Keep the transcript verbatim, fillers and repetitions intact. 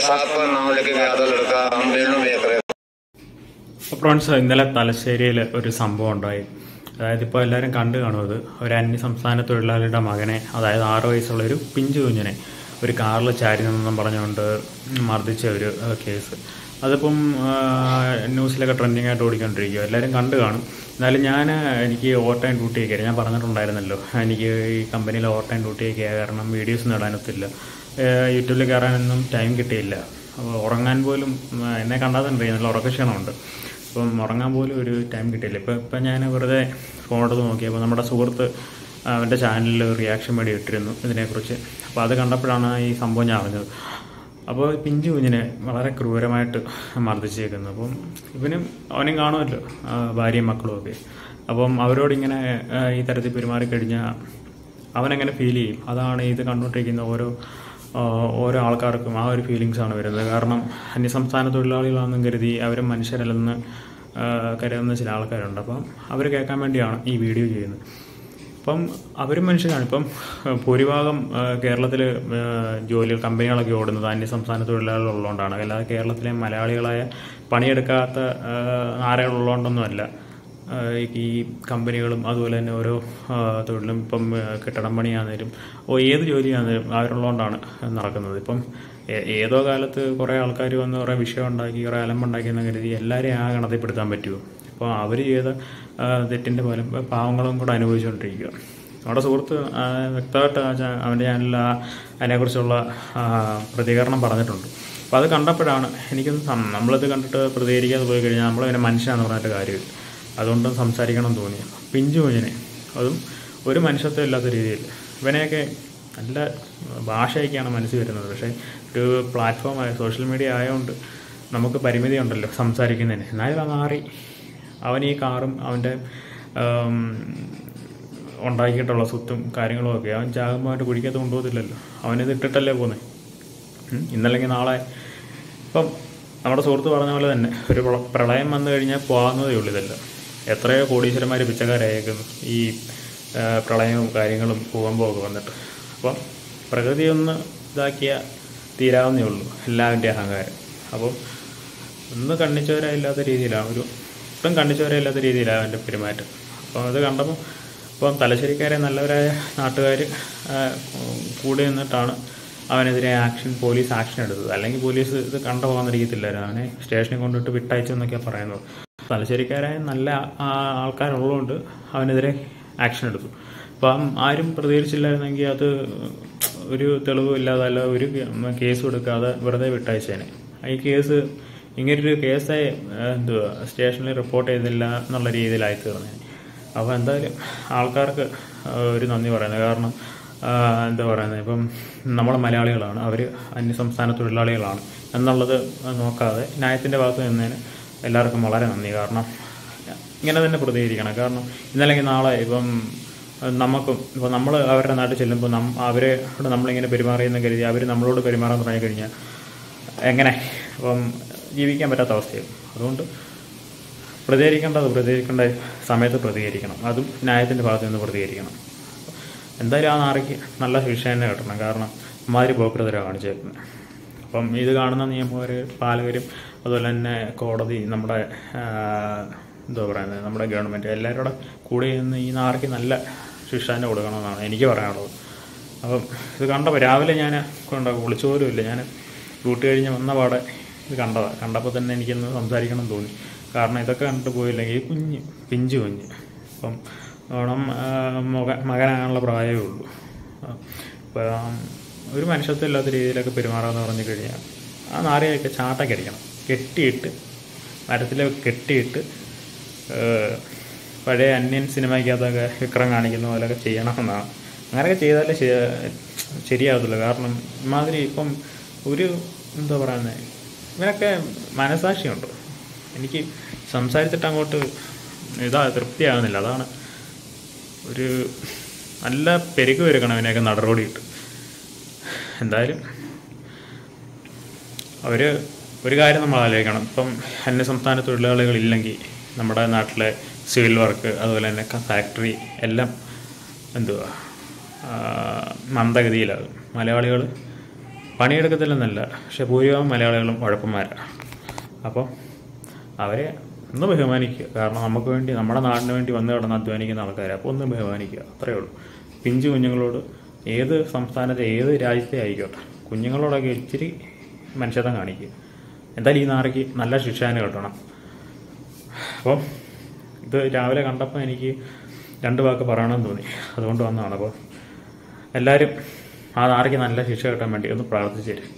Friends, ഇന്നലെ തലശ്ശേരിയിൽ ഒരു സംഭവം ഉണ്ടായി. അതായത് ഇപ്പോൾ എല്ലാവരും കണ്ടു കാണും. അത് ഒരു അന്യ സംസ്ഥാന തൊഴിലാളിയുടെ മകനെ, അതായത് ആറ് വയസ്സുള്ള ഒരു പിഞ്ചു കുഞ്ഞിനെ ഒരു കാറിൽ ചാരി നിന്നും പറഞ്ഞുകൊണ്ട് മർദ്ദിച്ച ഒരു കേസ്. അതിപ്പം ന്യൂസിലൊക്കെ ട്രെൻഡിങ് ആയിട്ട് ഓടിക്കൊണ്ടിരിക്കുക, എല്ലാവരും കണ്ടു കാണും. എന്നാലും ഞാൻ എനിക്ക് ഓവർ ടൈം ഡ്യൂട്ടിയൊക്കെ ഞാൻ പറഞ്ഞിട്ടുണ്ടായിരുന്നല്ലോ, എനിക്ക് ഈ കമ്പനിയിൽ ഓവർ ടൈം ഡ്യൂട്ടിയൊക്കെ കാരണം വീഡിയോസ് നേടാനൊത്തില്ല, യൂട്യൂബിൽ കയറാനൊന്നും ടൈം കിട്ടിയില്ല. അപ്പോൾ ഉറങ്ങാൻ പോലും എന്നെ കണ്ടാൽ തന്നെ നല്ല ഉറക്കക്ഷീണമുണ്ട്. അപ്പം ഉറങ്ങാൻ പോലും ഒരു ടൈം കിട്ടിയില്ല. ഇപ്പോൾ ഇപ്പം ഞാൻ വെറുതെ ഫോണെടുത്ത് നോക്കിയപ്പോൾ നമ്മുടെ സുഹൃത്ത് അവൻ്റെ ചാനലിൽ റിയാക്ഷൻ വീഡിയോ ഇട്ടിരുന്നു ഇതിനെക്കുറിച്ച്. അപ്പോൾ അത് കണ്ടപ്പോഴാണ് ഈ സംഭവം ഞാൻ അറിഞ്ഞത്. അപ്പോൾ പിഞ്ചു കുഞ്ഞിനെ വളരെ ക്രൂരമായിട്ട് മർദ്ദിച്ചേക്കുന്നു. അപ്പം ഇവനും അവനും കാണുമല്ലോ ഭാര്യയും മക്കളും ഒക്കെ. അപ്പം അവരോടിങ്ങനെ ഈ തരത്തിൽ പെരുമാറിക്കഴിഞ്ഞാൽ അവനെങ്ങനെ ഫീൽ ചെയ്യും? അതാണ് ഇത് കണ്ടുകൊണ്ടിരിക്കുന്ന ഓരോ ഓരോ ആൾക്കാർക്കും ആ ഒരു ഫീലിങ്സാണ് വരുന്നത്. കാരണം അന്യസംസ്ഥാന തൊഴിലാളികളാണെന്നും കരുതി അവരും മനുഷ്യരല്ലെന്ന് കരുതുന്ന ചില ആൾക്കാരുണ്ട്. അപ്പം അവർ കേൾക്കാൻ വേണ്ടിയാണ് ഈ വീഡിയോ ചെയ്യുന്നത്. അപ്പം അവരും മനുഷ്യരാണ്. ഇപ്പം ഭൂരിഭാഗം കേരളത്തിൽ ജോലികൾ കമ്പനികളൊക്കെ ഓടുന്നത് അന്യസംസ്ഥാന തൊഴിലാളികൾ ഉള്ളതുകൊണ്ടാണ്. അല്ലാതെ കേരളത്തിലെ മലയാളികളായ പണിയെടുക്കാത്ത ആളുകളുള്ളതുകൊണ്ടൊന്നുമല്ല ഈ കമ്പനികളും അതുപോലെ തന്നെ ഓരോ തൊഴിലും. ഇപ്പം കെട്ടിടം പണിയാണെങ്കിലും ഓ ഏത് ജോലിയാണെങ്കിലും അവരുള്ളതുകൊണ്ടാണ് നടക്കുന്നത്. ഇപ്പം ഏതോ കാലത്ത് കുറേ ആൾക്കാർ വന്ന് കുറേ വിഷയം ഉണ്ടാക്കി കുറേ അലമ്പുണ്ടാക്കിയെന്ന് കരുതി എല്ലാവരെയും ആ ഗണത്തിൽപ്പെടുത്താൻ പറ്റുമോ? അപ്പോൾ അവർ ചെയ്ത തെറ്റിൻ്റെ പോലെ പാവങ്ങളും കൂടെ അനുഭവിച്ചുകൊണ്ടിരിക്കുക. നമ്മുടെ സുഹൃത്ത് വ്യക്തമായിട്ട് അവൻ്റെ ചാനലിൽ അതിനെക്കുറിച്ചുള്ള പ്രതികരണം പറഞ്ഞിട്ടുണ്ട്. അപ്പോൾ അത് കണ്ടപ്പോഴാണ് എനിക്കൊന്ന് നമ്മളിത് കണ്ടിട്ട് പ്രതികരിക്കാതെ പോയി കഴിഞ്ഞാൽ നമ്മളതിനെ മനുഷ്യനാണെന്ന് പറഞ്ഞിട്ട് കാര്യമില്ല. അതുകൊണ്ടും സംസാരിക്കണം തോന്നി. പിഞ്ചു കുഞ്ഞിനെ, അതും ഒരു മനുഷ്യത്വം ഇല്ലാത്ത രീതിയിൽ ഇവനെയൊക്കെ നല്ല ഭാഷയൊക്കെയാണ് മനസ്സിൽ വരുന്നത്. പക്ഷേ ഒരു പ്ലാറ്റ്ഫോമായ സോഷ്യൽ മീഡിയ ആയതുകൊണ്ട് നമുക്ക് പരിമിതി ഉണ്ടല്ലോ സംസാരിക്കുന്നതിന്. എന്നാലും അത് മാറി അവൻ ഈ കാറും അവൻ്റെ ഉണ്ടാക്കിയിട്ടുള്ള സ്വത്തും കാര്യങ്ങളും ഒക്കെ അവൻ ജാഗമായിട്ട് കുഴിക്കകത്ത് കൊണ്ടുപോകത്തില്ലല്ലോ. അവനിത് ഇട്ടിട്ടല്ലേ പോകുന്നത്. ഇന്നല്ലെങ്കിൽ നാളെ ഇപ്പം നമ്മുടെ സുഹൃത്ത് പറഞ്ഞ പോലെ തന്നെ ഒരു പ്രളയം വന്നു കഴിഞ്ഞാൽ പോകാവുന്നതേ ഉള്ളൂ. ഇതല്ല എത്രയോ കോടീശ്വരന്മാർ പിച്ചക്കാരായേക്കുന്നു ഈ പ്രളയവും കാര്യങ്ങളും ഭൂകമ്പവും ഒക്കെ വന്നിട്ട്. അപ്പം പ്രകൃതി ഒന്ന് ഇതാക്കിയാൽ തീരാവുന്നേ ഉള്ളൂ എല്ലാവരുടെ അഹങ്കാരം. അപ്പം ഒന്ന് കണ്ണിച്ചോരയില്ലാത്ത രീതിയിലാണ്, ഒരു ഒട്ടും കണ്ണിച്ചോരയില്ലാത്ത രീതിയിലാണ് അവൻ്റെ പെരുമാറ്റം. അപ്പോൾ അത് കണ്ടപ്പോൾ ഇപ്പം തലശ്ശേരിക്കാരെ നല്ലവരായ നാട്ടുകാർ കൂടി നിന്നിട്ടാണ് അവനെതിരെ ആക്ഷൻ പോലീസ് ആക്ഷൻ എടുത്തത്. അല്ലെങ്കിൽ പോലീസ് ഇത് കണ്ടു പോകാന്നിരിക്കത്തില്ലായിരുന്നു, അവനെ സ്റ്റേഷനിൽ കൊണ്ടിട്ട് വിട്ടയച്ചു എന്നൊക്കെയാണ് പറയുന്നത്. തലശ്ശേരിക്കാരായ നല്ല ആൾക്കാരുള്ളതുകൊണ്ട് അവനെതിരെ ആക്ഷൻ എടുത്തു. അപ്പം ആരും പ്രതികരിച്ചില്ലായിരുന്നെങ്കിൽ അത് ഒരു തെളിവും ഇല്ലാതെ അല്ല ഒരു കേസും എടുക്കാതെ വെറുതെ വിട്ടയച്ചേനെ. ഈ കേസ് ഇങ്ങനൊരു കേസ് എന്തുവാ സ്റ്റേഷനിൽ റിപ്പോർട്ട് ചെയ്തില്ല എന്നുള്ള രീതിയിലായി തീർന്നേനെ. അപ്പോൾ എന്തായാലും ആൾക്കാർക്ക് ഒരു നന്ദി പറയുന്നത്. കാരണം എന്താ പറയുന്നത്, ഇപ്പം നമ്മൾ മലയാളികളാണ്, അവർ അന്യസംസ്ഥാന തൊഴിലാളികളാണ് എന്നുള്ളത് നോക്കാതെ ന്യായത്തിൻ്റെ ഭാഗത്ത് നിന്നതിന് എല്ലാവർക്കും വളരെ നന്ദി. കാരണം ഇങ്ങനെ തന്നെ പ്രതികരിക്കണം. കാരണം ഇന്നല്ലെങ്കിൽ നാളെ ഇപ്പം നമുക്കും ഇപ്പം നമ്മൾ അവരുടെ നാട്ടിൽ ചെല്ലുമ്പോൾ നം അവരെ നമ്മളിങ്ങനെ പെരുമാറിയെന്ന് കരുതി അവർ നമ്മളോട് പെരുമാറാൻ തുടങ്ങിക്കഴിഞ്ഞാൽ എങ്ങനെ അപ്പം ജീവിക്കാൻ പറ്റാത്ത അവസ്ഥയും. അതുകൊണ്ട് പ്രതികരിക്കേണ്ടത് പ്രതികരിക്കേണ്ട സമയത്ത് പ്രതികരിക്കണം, അതും ന്യായത്തിൻ്റെ ഭാഗത്ത് നിന്ന് പ്രതികരിക്കണം. എന്തായാലും ആ നാറിക്ക് നല്ല ശിക്ഷ തന്നെ കിട്ടണം. കാരണം അമ്മാതിരി പോക്കൃതരാണ് കാണിച്ചേക്കുന്നത്. അപ്പം ഇത് കാണുന്ന നിയമവർ പാലകരും അതുപോലെ തന്നെ കോടതി, നമ്മുടെ എന്താ പറയുന്നത്, നമ്മുടെ ഗവൺമെൻറ് എല്ലാവരും കൂടെ കൂടി നിന്ന് ഈ നാറിക്ക് നല്ല ശിക്ഷ തന്നെ കൊടുക്കണമെന്നാണ് എനിക്ക് പറയാനുള്ളത്. അപ്പം ഇത് കണ്ടപ്പോൾ രാവിലെ ഞാൻ കൊണ്ട് വിളിച്ചു പോലും ഇല്ല, ഞാൻ ഡ്യൂട്ടി കഴിഞ്ഞ് വന്ന പാടെ ഇത് കണ്ടതാണ്. കണ്ടപ്പോൾ തന്നെ എനിക്കൊന്ന് സംസാരിക്കണം തോന്നി. കാരണം ഇതൊക്കെ കണ്ടിട്ട് പോയില്ലെങ്കിൽ ഈ കുഞ്ഞ് പിഞ്ചു കുഞ്ഞ് അപ്പം ഓണം മക മകനാകാനുള്ള പ്രായമേ ഉള്ളൂ. ഇപ്പം ഒരു മനുഷ്യത്വം ഇല്ലാത്ത രീതിയിലൊക്കെ പെരുമാറാമെന്ന് പറഞ്ഞു കഴിഞ്ഞാൽ ആ നാരയൊക്കെ ചാട്ടക്കടിക്കണം, കെട്ടിയിട്ട് മരത്തിൽ കെട്ടിയിട്ട് പഴയ അന്യൻ സിനിമയ്ക്കകത്തൊക്കെ വിക്രം കാണിക്കുന്ന പോലെയൊക്കെ ചെയ്യണമെന്നാണ്. അങ്ങനെയൊക്കെ ചെയ്താലേ ശരിയാകത്തുള്ളൂ. കാരണം ഇമാതിരി ഇപ്പം ഒരു എന്താ പറയുന്നത്, ഇവനൊക്കെ മനസാക്ഷിയുണ്ട്. എനിക്ക് സംസാരിച്ചിട്ട് അങ്ങോട്ട് ഇതാ തൃപ്തിയാകുന്നില്ല. അതാണ് ഒരു നല്ല പെരുക്ക് പെരുക്കണം ഇവനെയൊക്കെ നടറോടിയിട്ട്. എന്തായാലും അവർ ഒരു കാര്യം നമ്മൾ ആലോചിക്കണം. ഇപ്പം അന്യസംസ്ഥാന തൊഴിലാളികളില്ലെങ്കിൽ നമ്മുടെ നാട്ടിലെ സിവിൽ വർക്ക് അതുപോലെ തന്നെ ഫാക്ടറി എല്ലാം എന്തുവാ മന്ദഗതിയിലാകും. മലയാളികൾ പണിയെടുക്കത്തില്ലെന്നല്ല, പക്ഷെ ഭൂരിഭാഗം മലയാളികളും ഉഴപ്പന്മാരാണ്. അപ്പോൾ അവരെ ഒന്ന് ബഹുമാനിക്കുക. കാരണം നമുക്ക് വേണ്ടി, നമ്മുടെ നാടിന് വേണ്ടി വന്ന് കിടന്ന് അധ്വാനിക്കുന്ന ആൾക്കാരെ അപ്പോൾ ഒന്ന് ബഹുമാനിക്കുക, അത്രയേ ഉള്ളൂ. പിഞ്ചു കുഞ്ഞുങ്ങളോട്, ഏത് സംസ്ഥാനത്തെ ഏത് രാജ്യത്തെ ആയിക്കോട്ടെ, കുഞ്ഞുങ്ങളോടൊക്കെ ഇച്ചിരി മനുഷ്യത്വം കാണിക്കുക. എന്തായാലും ഈ നാറിക്ക് നല്ല ശിക്ഷാന് കിട്ടണം. അപ്പം ഇത് രാവിലെ കണ്ടപ്പോൾ എനിക്ക് രണ്ട് വാക്ക് പറയണമെന്ന് തോന്നി, അതുകൊണ്ട് വന്നതാണ്. അപ്പോൾ എല്ലാവരും ആ നാറിക്ക് നല്ല ശിക്ഷ കിട്ടാൻ വേണ്ടി ഒന്ന് പ്രാർത്ഥിച്ചു തരും.